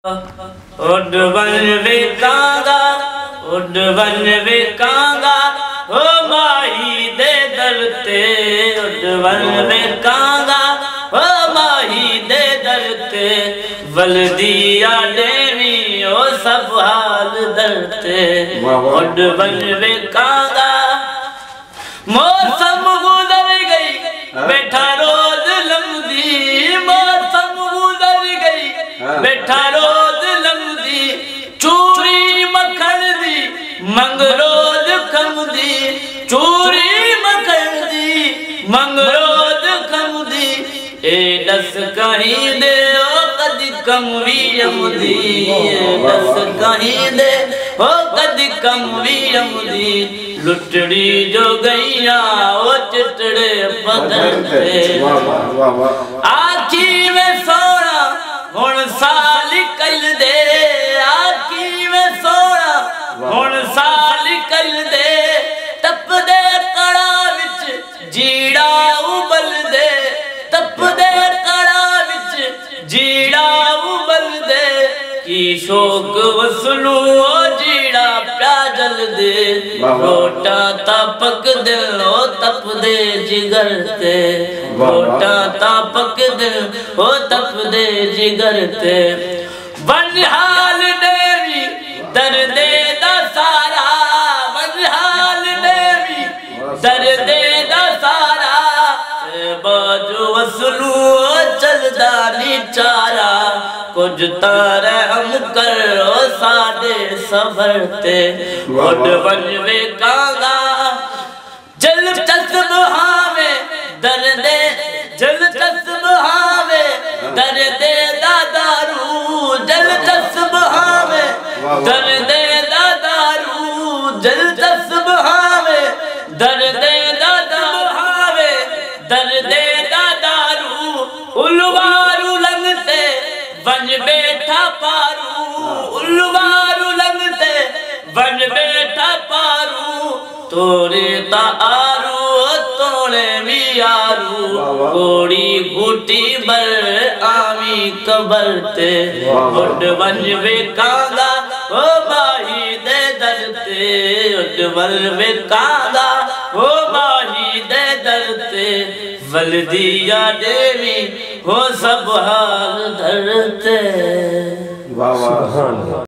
उड वन विकांगा उड वन विकांगा हो माही दे दरते उड वन विकांगा हो माही दे दरते वल्दिया देवी ओ सब हाल दरते उड वन विकांगा मौसम गुजर गई बैठा रोज लम्दी मौसम गुजर गई बैठा रोज लम्दी चूरी मखन दी मंग रोज खमदी चूरी मखन दी मंग रोज खमदी ए दस कहीं दे ओ कदी कमवी अमदी दस कहीं दे ओ कदी कमवी अमदी लुटड़ी जो गैया ओ चिटड़े बदलते आखी में सोना हुण साल कल दे आखी में सोना हुण साल कल दे तप दे कड़ा विच जीड़ा उबल दे तप दे कड़ा विच जीड़ा उबल दे की शोक वसलू ओ जीड़ा प्या जल दे रोटा तापक दिल ओ तप दे जिगर ते रोटा तापक दिल ओ तप दे जिगर ते बनहाल देवी दर्दे दा सारा बनहाल देवी दर्दे दा सारा बाजू वसलू चलदा नी चारा कुछ तारे हम करो सादे सबर ते उड वन विकांगा जल चस्ब हावे दर्दे जल चस्ब हावे दर्दे दादारू जल चस्ब हावे दर्दे दादारू जल चस्ब हावे दर्दे दादारू हावे दर्दे दादारू उलवारू लंगते वन बैठा पारू उलवारू लंगते वन बैठा पारू तोरे ता आरू तोड़े भी आरू कोड़ी घूटी बर आवी कबरते उड वन विकांगा ओ माही दे दरते उड वन विकांगा ओ माही दे दरते वल्दिया देवी हो सब हाल धरते। वाह वाह।